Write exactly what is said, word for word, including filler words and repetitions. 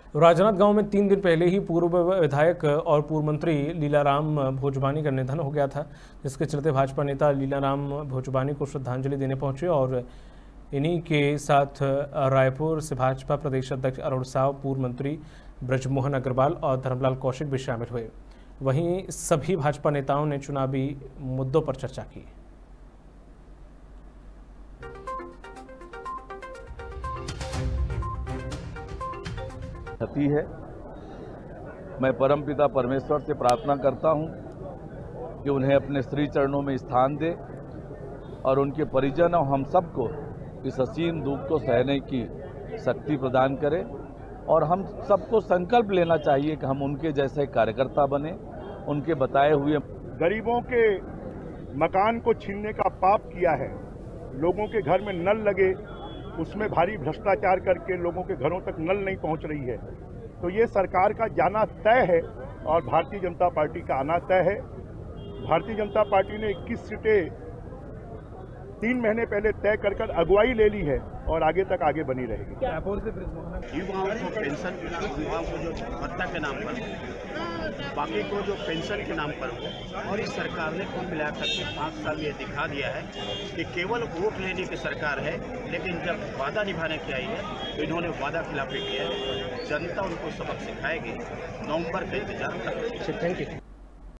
राजनाथ गांव में तीन दिन पहले ही पूर्व विधायक और पूर्व मंत्री लीलाराम भोजबानी का निधन हो गया था, जिसके चलते भाजपा नेता लीलाराम भोजबानी को श्रद्धांजलि देने पहुंचे और इन्हीं के साथ रायपुर से भाजपा प्रदेश अध्यक्ष अरुण साव, पूर्व मंत्री ब्रजमोहन अग्रवाल और धर्मलाल कौशिक भी शामिल हुए। वहीं सभी भाजपा नेताओं ने चुनावी मुद्दों पर चर्चा की। है मैं परमपिता परमेश्वर से प्रार्थना करता हूं कि उन्हें अपने श्री चरणों में स्थान दे और उनके परिजन और हम सबको इस असीम दुख को सहने की शक्ति प्रदान करे। और हम सबको संकल्प लेना चाहिए कि हम उनके जैसे कार्यकर्ता बने, उनके बताए हुए। गरीबों के मकान को छीनने का पाप किया है, लोगों के घर में नल लगे उसमें भारी भ्रष्टाचार करके लोगों के घरों तक नल नहीं पहुंच रही है। तो ये सरकार का जाना तय है और भारतीय जनता पार्टी का आना तय है। भारतीय जनता पार्टी ने इक्कीस सीटें तीन महीने पहले तय कर कर अगुवाई ले ली है और आगे तक आगे बनी रहेगी। युवाओं को पेंशन युवाओं को जो भत्ता के नाम पर हो, बाकी को जो पेंशन के नाम पर हो, और इस सरकार ने कुल मिलाकर के पाँच साल ये दिखा दिया है कि केवल वोट लेने की सरकार है, लेकिन जब वादा निभाने की आई है तो इन्होंने वादा खिलाफी किया है। जनता उनको सबक सिखाएगी। नवंबर के इंतजार कर। Thank you.